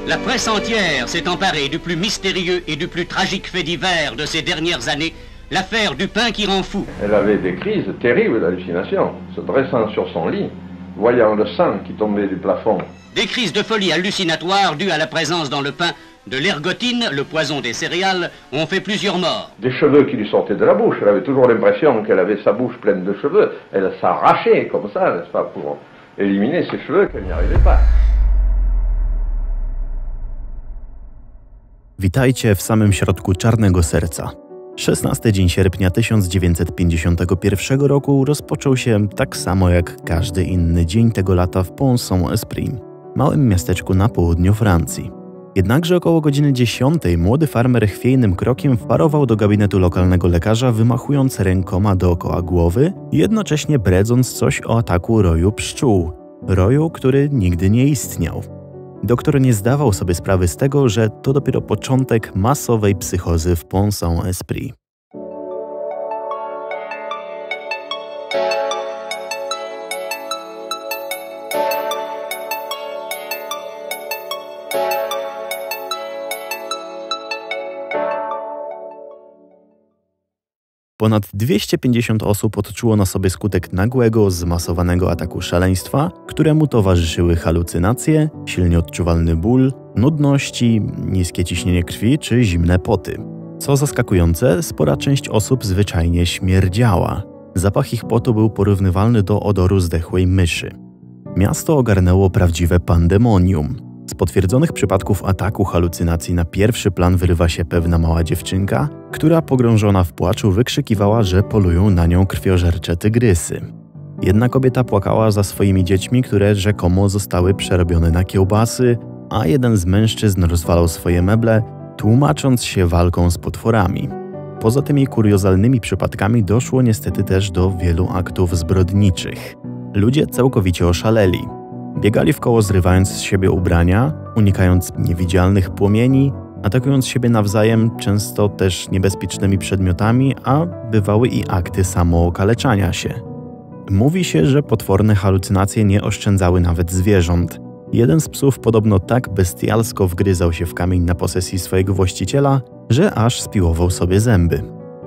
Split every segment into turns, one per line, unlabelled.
La presse entière s'est emparée du plus mystérieux et du plus tragique fait divers de ces dernières années, l'affaire du pain qui rend fou.
Elle avait des crises terribles d'hallucination, se dressant sur son lit, voyant le sang qui tombait du plafond.
Des crises de folie hallucinatoires dues à la présence dans le pain de l'ergotine, le poison des céréales, ont fait plusieurs morts.
Des cheveux qui lui sortaient de la bouche, elle avait toujours l'impression qu'elle avait sa bouche pleine de cheveux. Elle s'arrachait comme ça, n'est-ce pas, pour éliminer ses cheveux, qu'elle n'y arrivait pas.
Witajcie w samym środku Czarnego Serca. 16 dzień sierpnia 1951 roku rozpoczął się tak samo jak każdy inny dzień tego lata w Pont-Saint-Esprit, małym miasteczku na południu Francji. Jednakże około godziny 10 młody farmer chwiejnym krokiem wparował do gabinetu lokalnego lekarza, wymachując rękoma dookoła głowy, jednocześnie bredząc coś o ataku roju pszczół. Roju, który nigdy nie istniał. Doktor nie zdawał sobie sprawy z tego, że to dopiero początek masowej psychozy w Pont-Saint-Esprit. Ponad 250 osób odczuło na sobie skutek nagłego, zmasowanego ataku szaleństwa, któremu towarzyszyły halucynacje, silnie odczuwalny ból, nudności, niskie ciśnienie krwi czy zimne poty. Co zaskakujące, spora część osób zwyczajnie śmierdziała. Zapach ich potu był porównywalny do odoru zdechłej myszy. Miasto ogarnęło prawdziwe pandemonium. Z potwierdzonych przypadków ataku halucynacji na pierwszy plan wyrywa się pewna mała dziewczynka, która pogrążona w płaczu wykrzykiwała, że polują na nią krwiożercze tygrysy. Jedna kobieta płakała za swoimi dziećmi, które rzekomo zostały przerobione na kiełbasy, a jeden z mężczyzn rozwalał swoje meble, tłumacząc się walką z potworami. Poza tymi kuriozalnymi przypadkami doszło niestety też do wielu aktów zbrodniczych. Ludzie całkowicie oszaleli. Biegali w koło, zrywając z siebie ubrania, unikając niewidzialnych płomieni, atakując siebie nawzajem, często też niebezpiecznymi przedmiotami, a bywały i akty samookaleczania się. Mówi się, że potworne halucynacje nie oszczędzały nawet zwierząt. Jeden z psów podobno tak bestialsko wgryzał się w kamień na posesji swojego właściciela, że aż spiłował sobie zęby.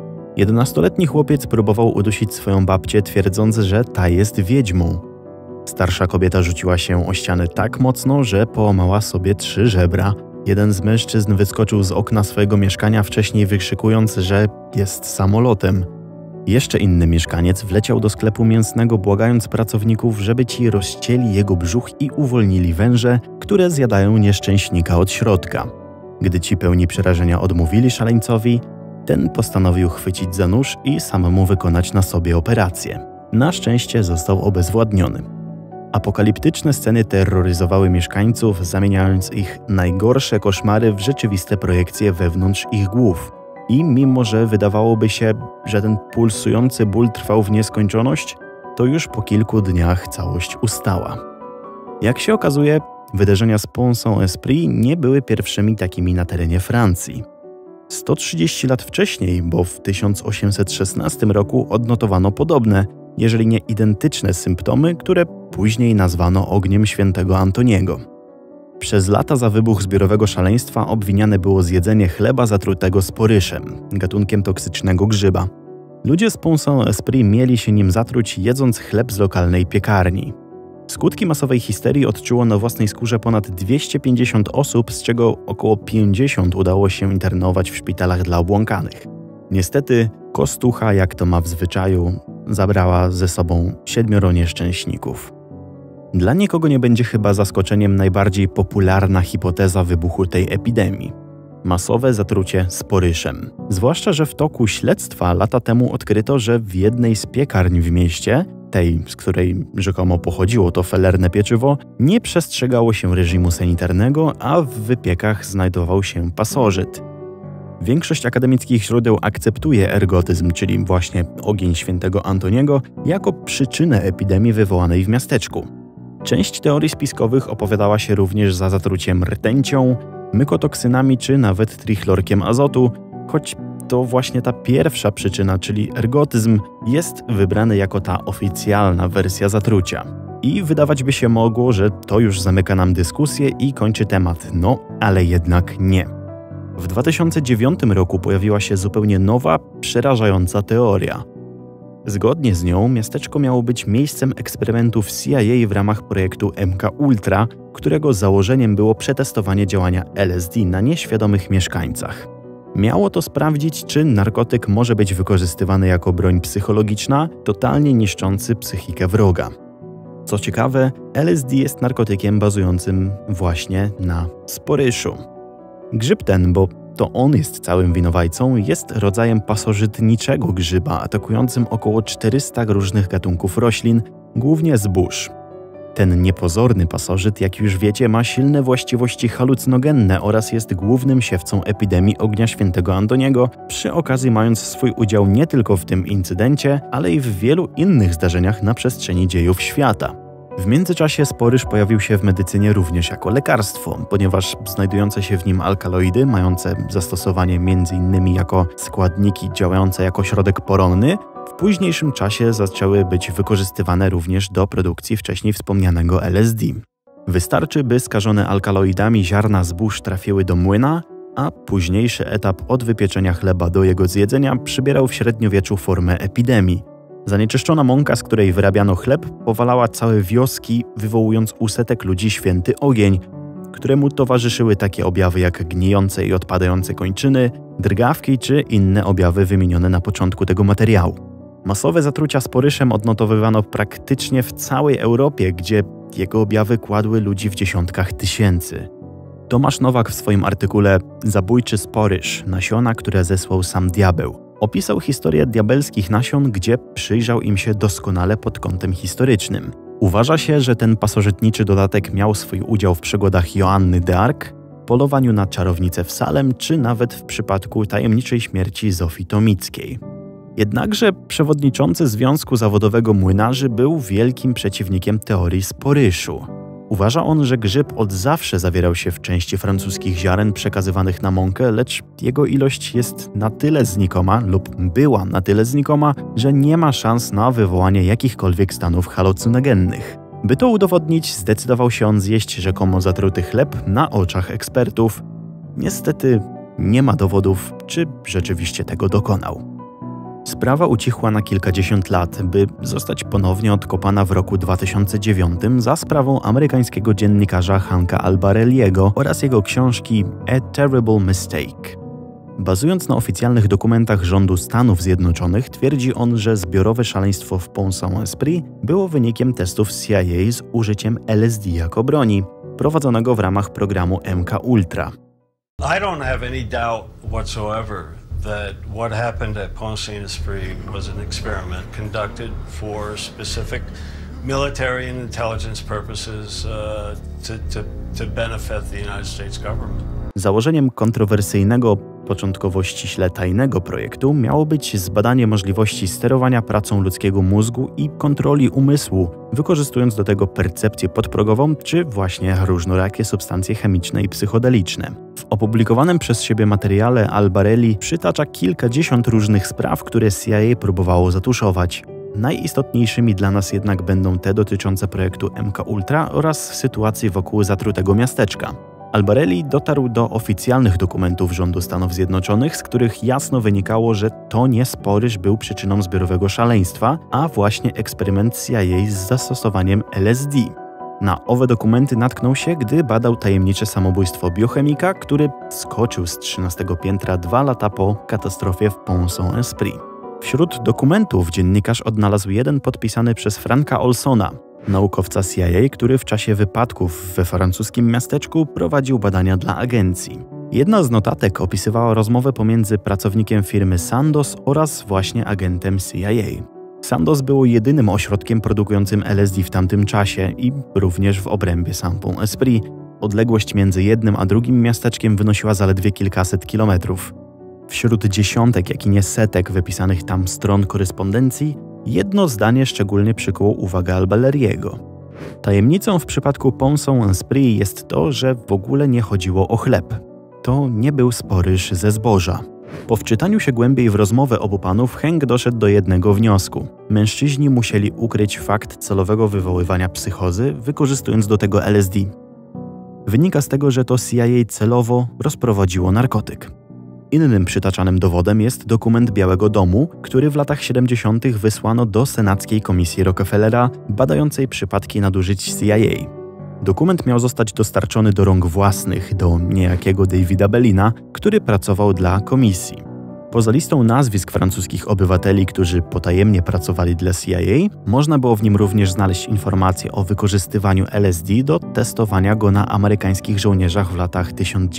11-letni chłopiec próbował udusić swoją babcię, twierdząc, że ta jest wiedźmą. Starsza kobieta rzuciła się o ścianę tak mocno, że połamała sobie 3 żebra. Jeden z mężczyzn wyskoczył z okna swojego mieszkania, wcześniej wykrzykując, że jest samolotem. Jeszcze inny mieszkaniec wleciał do sklepu mięsnego, błagając pracowników, żeby ci rozcięli jego brzuch i uwolnili węże, które zjadają nieszczęśnika od środka. Gdy ci pełni przerażenia odmówili szaleńcowi, ten postanowił chwycić za nóż i samemu wykonać na sobie operację. Na szczęście został obezwładniony. Apokaliptyczne sceny terroryzowały mieszkańców, zamieniając ich najgorsze koszmary w rzeczywiste projekcje wewnątrz ich głów. I mimo, że wydawałoby się, że ten pulsujący ból trwał w nieskończoność, to już po kilku dniach całość ustała. Jak się okazuje, wydarzenia z Pont-Saint-Esprit nie były pierwszymi takimi na terenie Francji. 130 lat wcześniej, bo w 1816 roku odnotowano podobne, jeżeli nie identyczne symptomy, które później nazwano ogniem świętego Antoniego. Przez lata za wybuch zbiorowego szaleństwa obwiniane było zjedzenie chleba zatrutego sporyszem, gatunkiem toksycznego grzyba. Ludzie z Pont-Saint-Esprit mieli się nim zatruć, jedząc chleb z lokalnej piekarni. Skutki masowej histerii odczuło na własnej skórze ponad 250 osób, z czego około 50 udało się internować w szpitalach dla obłąkanych. Niestety, kostucha, jak to ma w zwyczaju, zabrała ze sobą 7 nieszczęśników. Dla nikogo nie będzie chyba zaskoczeniem najbardziej popularna hipoteza wybuchu tej epidemii. Masowe zatrucie sporyszem. Zwłaszcza, że w toku śledztwa lata temu odkryto, że w jednej z piekarni w mieście, tej, z której rzekomo pochodziło to felerne pieczywo, nie przestrzegało się reżimu sanitarnego, a w wypiekach znajdował się pasożyt. Większość akademickich źródeł akceptuje ergotyzm, czyli właśnie ogień świętego Antoniego, jako przyczynę epidemii wywołanej w miasteczku. Część teorii spiskowych opowiadała się również za zatruciem rtęcią, mykotoksynami czy nawet trichlorkiem azotu, choć to właśnie ta pierwsza przyczyna, czyli ergotyzm, jest wybrany jako ta oficjalna wersja zatrucia. I wydawać by się mogło, że to już zamyka nam dyskusję i kończy temat. No, ale jednak nie. W 2009 roku pojawiła się zupełnie nowa, przerażająca teoria. Zgodnie z nią miasteczko miało być miejscem eksperymentów CIA w ramach projektu MKUltra, którego założeniem było przetestowanie działania LSD na nieświadomych mieszkańcach. Miało to sprawdzić, czy narkotyk może być wykorzystywany jako broń psychologiczna, totalnie niszczący psychikę wroga. Co ciekawe, LSD jest narkotykiem bazującym właśnie na sporyszu. Grzyb ten, bo to on jest całym winowajcą, jest rodzajem pasożytniczego grzyba atakującym około 400 różnych gatunków roślin, głównie zbóż. Ten niepozorny pasożyt, jak już wiecie, ma silne właściwości halucynogenne oraz jest głównym siewcą epidemii Ognia Świętego Antoniego, przy okazji mając swój udział nie tylko w tym incydencie, ale i w wielu innych zdarzeniach na przestrzeni dziejów świata. W międzyczasie sporyż pojawił się w medycynie również jako lekarstwo, ponieważ znajdujące się w nim alkaloidy, mające zastosowanie m.in. jako składniki działające jako środek poronny, w późniejszym czasie zaczęły być wykorzystywane również do produkcji wcześniej wspomnianego LSD. Wystarczy, by skażone alkaloidami ziarna zbóż trafiły do młyna, a późniejszy etap od wypieczenia chleba do jego zjedzenia przybierał w średniowieczu formę epidemii. Zanieczyszczona mąka, z której wyrabiano chleb, powalała całe wioski, wywołując u setek ludzi święty ogień, któremu towarzyszyły takie objawy jak gnijące i odpadające kończyny, drgawki czy inne objawy wymienione na początku tego materiału. Masowe zatrucia sporyszem odnotowywano praktycznie w całej Europie, gdzie jego objawy kładły ludzi w dziesiątkach tysięcy. Tomasz Nowak w swoim artykule „Zabójczy sporyż. Nasiona, które zesłał sam diabeł” opisał historię diabelskich nasion, gdzie przyjrzał im się doskonale pod kątem historycznym. Uważa się, że ten pasożytniczy dodatek miał swój udział w przygodach Joanny d'Arc, polowaniu na czarownicę w Salem, czy nawet w przypadku tajemniczej śmierci Zofii Tomickiej. Jednakże przewodniczący Związku Zawodowego Młynarzy był wielkim przeciwnikiem teorii sporyszu. Uważa on, że grzyb od zawsze zawierał się w części francuskich ziaren przekazywanych na mąkę, lecz jego ilość jest na tyle znikoma lub była na tyle znikoma, że nie ma szans na wywołanie jakichkolwiek stanów halucynogennych. By to udowodnić, zdecydował się on zjeść rzekomo zatruty chleb na oczach ekspertów. Niestety nie ma dowodów, czy rzeczywiście tego dokonał. Sprawa ucichła na kilkadziesiąt lat, by zostać ponownie odkopana w roku 2009 za sprawą amerykańskiego dziennikarza Hanka Albarelliego oraz jego książki A Terrible Mistake. Bazując na oficjalnych dokumentach rządu Stanów Zjednoczonych, twierdzi on, że zbiorowe szaleństwo w Pont Saint-Esprit było wynikiem testów CIA z użyciem LSD jako broni, prowadzonego w ramach programu MKUltra.
I don't have any doubt whatsoever that what happened at Pont Saint-Esprit was an experiment conducted for specific military and intelligence purposes to benefit the United States government.
Założeniem kontrowersyjnego, początkowo ściśle tajnego projektu miało być zbadanie możliwości sterowania pracą ludzkiego mózgu i kontroli umysłu, wykorzystując do tego percepcję podprogową czy właśnie różnorakie substancje chemiczne i psychodeliczne. W opublikowanym przez siebie materiale Albarelli przytacza kilkadziesiąt różnych spraw, które CIA próbowało zatuszować. Najistotniejszymi dla nas jednak będą te dotyczące projektu MKUltra oraz sytuacji wokół zatrutego miasteczka. Albarelli dotarł do oficjalnych dokumentów rządu Stanów Zjednoczonych, z których jasno wynikało, że to nie sporyż był przyczyną zbiorowego szaleństwa, a właśnie eksperyment CIA z zastosowaniem LSD. Na owe dokumenty natknął się, gdy badał tajemnicze samobójstwo biochemika, który skoczył z 13 piętra 2 lata po katastrofie w Pont Saint-Esprit. Wśród dokumentów dziennikarz odnalazł jeden podpisany przez Franka Olsona, naukowca CIA, który w czasie wypadków we francuskim miasteczku prowadził badania dla agencji. Jedna z notatek opisywała rozmowę pomiędzy pracownikiem firmy Sandoz oraz właśnie agentem CIA. Sandoz było jedynym ośrodkiem produkującym LSD w tamtym czasie i również w obrębie Saint-Esprit. Odległość między jednym a drugim miasteczkiem wynosiła zaledwie kilkaset kilometrów. Wśród dziesiątek, jak i nie setek wypisanych tam stron korespondencji, jedno zdanie szczególnie przykuło uwagę Albarelliego. Tajemnicą w przypadku Pont Saint-Esprit jest to, że w ogóle nie chodziło o chleb. To nie był sporyż ze zboża. Po wczytaniu się głębiej w rozmowę obu panów, Hank doszedł do jednego wniosku. Mężczyźni musieli ukryć fakt celowego wywoływania psychozy, wykorzystując do tego LSD. Wynika z tego, że to CIA celowo rozprowadziło narkotyk. Innym przytaczanym dowodem jest dokument Białego Domu, który w latach 70. wysłano do Senackiej Komisji Rockefellera badającej przypadki nadużyć CIA. Dokument miał zostać dostarczony do rąk własnych, do niejakiego Davida Bellina, który pracował dla komisji. Poza listą nazwisk francuskich obywateli, którzy potajemnie pracowali dla CIA, można było w nim również znaleźć informacje o wykorzystywaniu LSD do testowania go na amerykańskich żołnierzach w latach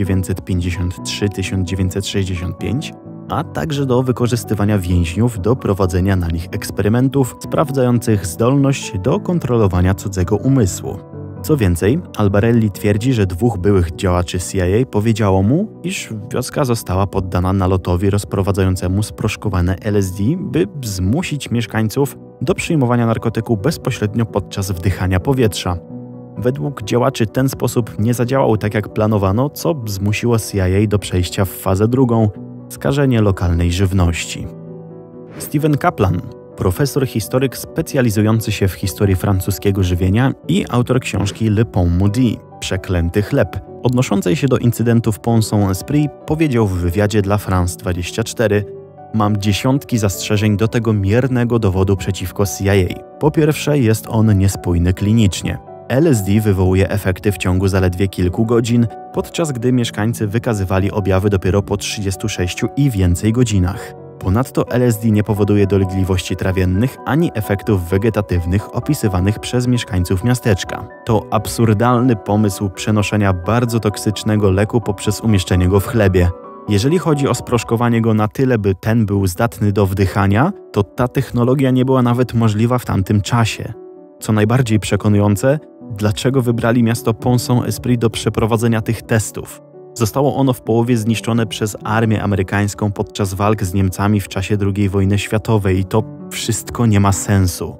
1953-1965, a także do wykorzystywania więźniów do prowadzenia na nich eksperymentów sprawdzających zdolność do kontrolowania cudzego umysłu. Co więcej, Albarelli twierdzi, że dwóch byłych działaczy CIA powiedziało mu, iż wioska została poddana nalotowi rozprowadzającemu sproszkowane LSD, by zmusić mieszkańców do przyjmowania narkotyku bezpośrednio podczas wdychania powietrza. Według działaczy ten sposób nie zadziałał tak jak planowano, co zmusiło CIA do przejścia w fazę drugą – skażenie lokalnej żywności. Steven Kaplan, profesor historyk specjalizujący się w historii francuskiego żywienia i autor książki Le Pain Maudit – Przeklęty chleb, odnoszącej się do incydentu w Pont-Saint-Esprit, powiedział w wywiadzie dla France 24: Mam dziesiątki zastrzeżeń do tego miernego dowodu przeciwko CIA. Po pierwsze, jest on niespójny klinicznie. LSD wywołuje efekty w ciągu zaledwie kilku godzin, podczas gdy mieszkańcy wykazywali objawy dopiero po 36 i więcej godzinach. Ponadto LSD nie powoduje dolegliwości trawiennych ani efektów wegetatywnych opisywanych przez mieszkańców miasteczka. To absurdalny pomysł przenoszenia bardzo toksycznego leku poprzez umieszczenie go w chlebie. Jeżeli chodzi o sproszkowanie go na tyle, by ten był zdatny do wdychania, to ta technologia nie była nawet możliwa w tamtym czasie. Co najbardziej przekonujące, dlaczego wybrali miasto Pont-Saint-Esprit do przeprowadzenia tych testów? Zostało ono w połowie zniszczone przez armię amerykańską podczas walk z Niemcami w czasie II wojny światowej i to wszystko nie ma sensu.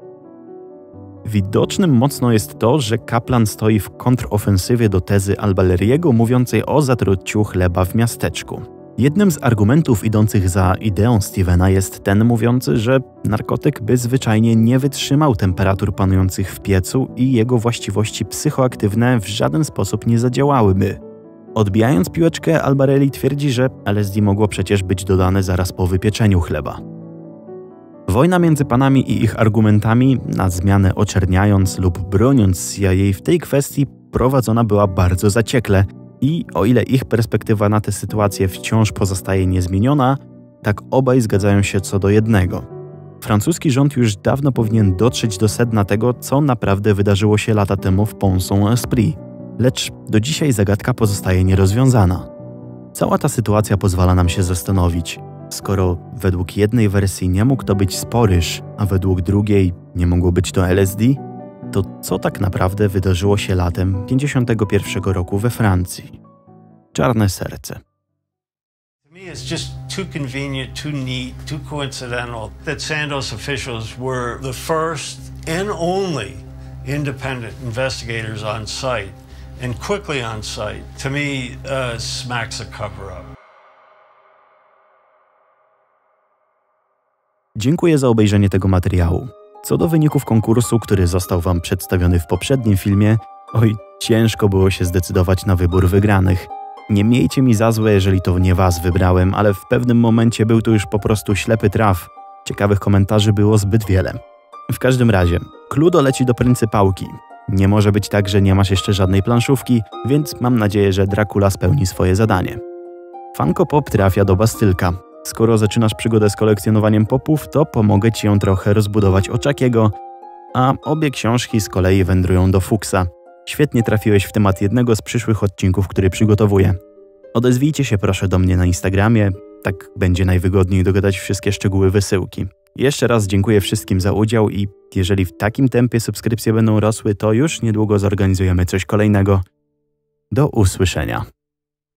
Widocznym mocno jest to, że Kaplan stoi w kontrofensywie do tezy Albarelliego mówiącej o zatruciu chleba w miasteczku. Jednym z argumentów idących za ideą Stevena jest ten mówiący, że narkotyk by zwyczajnie nie wytrzymał temperatur panujących w piecu i jego właściwości psychoaktywne w żaden sposób nie zadziałałyby. Odbijając piłeczkę, Albarelli twierdzi, że LSD mogło przecież być dodane zaraz po wypieczeniu chleba. Wojna między panami i ich argumentami, na zmianę oczerniając lub broniąc CIA w tej kwestii, prowadzona była bardzo zaciekle i o ile ich perspektywa na tę sytuację wciąż pozostaje niezmieniona, tak obaj zgadzają się co do jednego. Francuski rząd już dawno powinien dotrzeć do sedna tego, co naprawdę wydarzyło się lata temu w Pont-Saint-Esprit. Lecz do dzisiaj zagadka pozostaje nierozwiązana. Cała ta sytuacja pozwala nam się zastanowić, skoro według jednej wersji nie mógł to być Sporyż, a według drugiej nie mogło być to LSD, to co tak naprawdę wydarzyło się latem 1951 roku we Francji? Czarne serce.
To me, it's just too convenient, too neat, too coincidental that Sandoz officials were the first and only independent investigators on site, and quickly on site. To me, smacks a cover-up.
Dziękuję za obejrzenie tego materiału. Co do wyników konkursu, który został Wam przedstawiony w poprzednim filmie, ciężko było się zdecydować na wybór wygranych. Nie miejcie mi za złe, jeżeli to nie Was wybrałem, ale w pewnym momencie był to już po prostu ślepy traf. Ciekawych komentarzy było zbyt wiele. W każdym razie, Cluedo leci do pryncypałki. Nie może być tak, że nie masz jeszcze żadnej planszówki, więc mam nadzieję, że Dracula spełni swoje zadanie. Funko Pop trafia do Bastylka. Skoro zaczynasz przygodę z kolekcjonowaniem popów, to pomogę Ci ją trochę rozbudować o Chuckiego, a obie książki z kolei wędrują do Fuchsa. Świetnie trafiłeś w temat jednego z przyszłych odcinków, który przygotowuję. Odezwijcie się proszę do mnie na Instagramie, tak będzie najwygodniej dogadać wszystkie szczegóły wysyłki. Jeszcze raz dziękuję wszystkim za udział i jeżeli w takim tempie subskrypcje będą rosły, to już niedługo zorganizujemy coś kolejnego. Do usłyszenia.